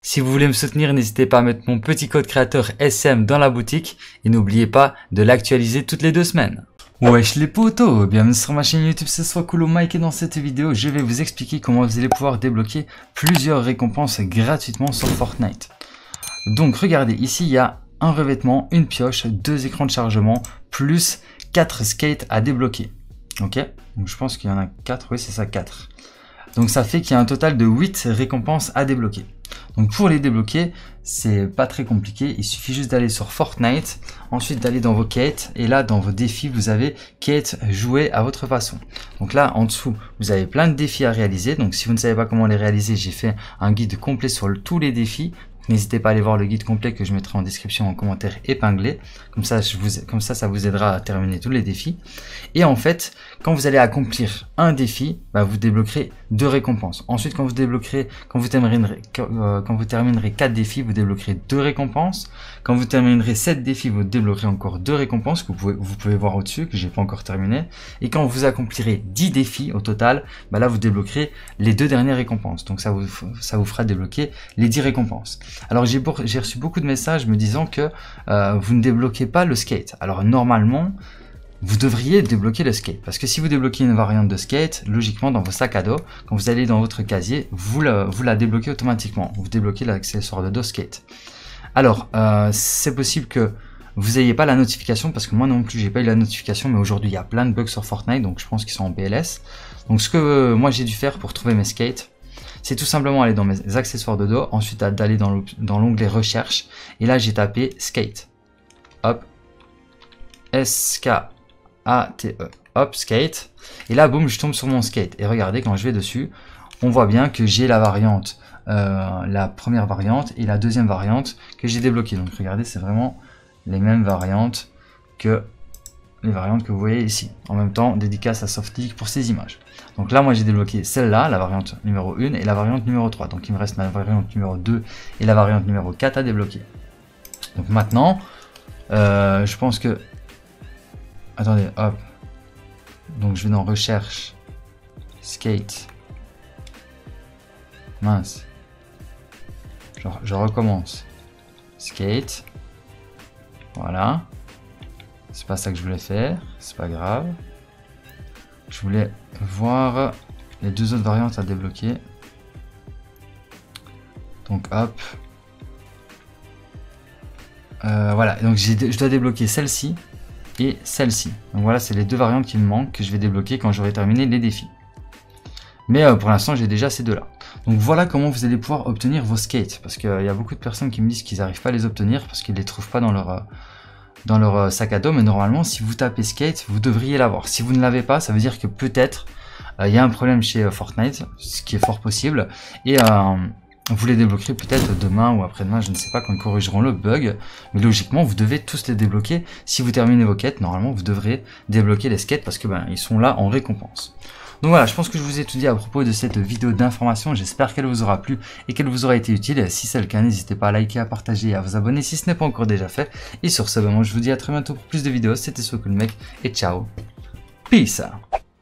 Si vous voulez me soutenir, n'hésitez pas à mettre mon petit code créateur SM dans la boutique et n'oubliez pas de l'actualiser toutes les 2 semaines. Wesh les potos, bienvenue sur ma chaîne YouTube, c'est Swakolo Mike et dans cette vidéo, je vais vous expliquer comment vous allez pouvoir débloquer plusieurs récompenses gratuitement sur Fortnite. Donc regardez, ici il y a un revêtement, une pioche, 2 écrans de chargement, plus 4 skates à débloquer. Ok, donc je pense qu'il y en a 4, oui c'est ça 4. Donc ça fait qu'il y a un total de 8 récompenses à débloquer. Donc pour les débloquer, c'est pas très compliqué, il suffit juste d'aller sur Fortnite, ensuite d'aller dans vos quêtes, et là dans vos défis vous avez quêtes jouées à votre façon. Donc là en dessous vous avez plein de défis à réaliser, donc si vous ne savez pas comment les réaliser, j'ai fait un guide complet sur tous les défis. N'hésitez pas à aller voir le guide complet que je mettrai en description en commentaire épinglé. Comme ça, ça vous aidera à terminer tous les défis. Et en fait, quand vous allez accomplir un défi, vous débloquerez 2 récompenses. Ensuite, quand vous terminerez 4 défis, vous débloquerez 2 récompenses. Quand vous terminerez 7 défis, vous débloquerez encore 2 récompenses que vous pouvez voir au-dessus, que j'ai pas encore terminé. Et quand vous accomplirez 10 défis au total, là vous débloquerez les 2 dernières récompenses. Donc ça vous fera débloquer les 10 récompenses. Alors j'ai reçu beaucoup de messages me disant que vous ne débloquez pas le skate. Alors normalement, vous devriez débloquer le skate. Parce que si vous débloquez une variante de skate, logiquement dans vos sacs à dos, quand vous allez dans votre casier, vous la débloquez automatiquement. Vous débloquez l'accessoire de dos skate. Alors, c'est possible que vous n'ayez pas la notification, parce que moi non plus j'ai pas eu la notification, mais aujourd'hui il y a plein de bugs sur Fortnite, donc je pense qu'ils sont en PLS. Donc ce que moi j'ai dû faire pour trouver mes skates, c'est tout simplement aller dans mes accessoires de dos, ensuite d'aller dans l'onglet recherche, et là j'ai tapé skate. Hop. S-K-A-T-E. Hop, skate. Et là, boum, je tombe sur mon skate. Et regardez, quand je vais dessus, on voit bien que j'ai la variante, la première variante et la deuxième variante que j'ai débloquée. Donc regardez, c'est vraiment les mêmes variantes que les variantes que vous voyez ici. En même temps, dédicace à Softleak pour ces images. Donc là, moi, j'ai débloqué celle-là, la variante numéro 1 et la variante numéro 3. Donc il me reste ma variante numéro 2 et la variante numéro 4 à débloquer. Donc maintenant, je pense que... Attendez, hop. Donc je vais dans recherche. Skate. Mince. Je recommence. Skate. Voilà. C'est pas ça que je voulais faire. C'est pas grave. Je voulais voir les 2 autres variantes à débloquer. Donc hop. Voilà. Donc je dois débloquer celle-ci et celle-ci. Donc voilà, c'est les 2 variantes qui me manquent que je vais débloquer quand j'aurai terminé les défis. Mais pour l'instant, j'ai déjà ces 2-là. Donc voilà comment vous allez pouvoir obtenir vos skates. Parce qu'il y a beaucoup de personnes qui me disent qu'ils n'arrivent pas à les obtenir parce qu'ils ne les trouvent pas dans leur sac à dos. Mais normalement, si vous tapez skate, vous devriez l'avoir. Si vous ne l'avez pas, ça veut dire que peut-être il y a un problème chez Fortnite, ce qui est fort possible. Et vous les débloquerez peut-être demain ou après-demain, je ne sais pas, quand ils corrigeront le bug. Mais logiquement, vous devez tous les débloquer. Si vous terminez vos quêtes, normalement, vous devrez débloquer les skates parce que ils sont là en récompense. Donc voilà, je pense que je vous ai tout dit à propos de cette vidéo d'information. J'espère qu'elle vous aura plu et qu'elle vous aura été utile. Si c'est le cas, n'hésitez pas à liker, à partager et à vous abonner si ce n'est pas encore déjà fait. Et sur ce, moi je vous dis à très bientôt pour plus de vidéos. C'était Swakolo Mike et ciao. Peace.